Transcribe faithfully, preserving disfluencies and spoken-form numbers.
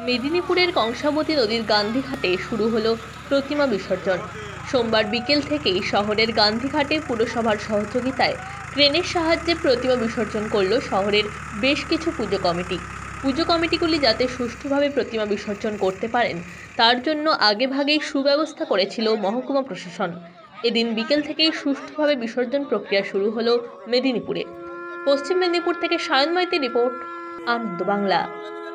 মেদিনীপুরের কংসাবতী নদীর গান্ধীঘাটে শুরু হলো প্রতিমা বিসর্জন। সোমবার বিকেল থেকেই শহরের গান্ধীঘাটে পুরসভার সহযোগিতায় ক্রেনের সাহায্যে প্রতিমা বিসর্জন করল শহরের বেশ কিছু পুজো কমিটি। পুজো কমিটিগুলি যাতে সুষ্ঠুভাবে প্রতিমা বিসর্জন করতে পারেন তার জন্য আগেভাগেই সুব্যবস্থা করেছিল মহকুমা প্রশাসন। এদিন বিকেল থেকেই সুষ্ঠুভাবে বিসর্জন প্রক্রিয়া শুরু হলো মেদিনীপুরে। পশ্চিম মেদিনীপুর থেকে সায়ন মাইতির রিপোর্ট, আনন্দ বাংলা।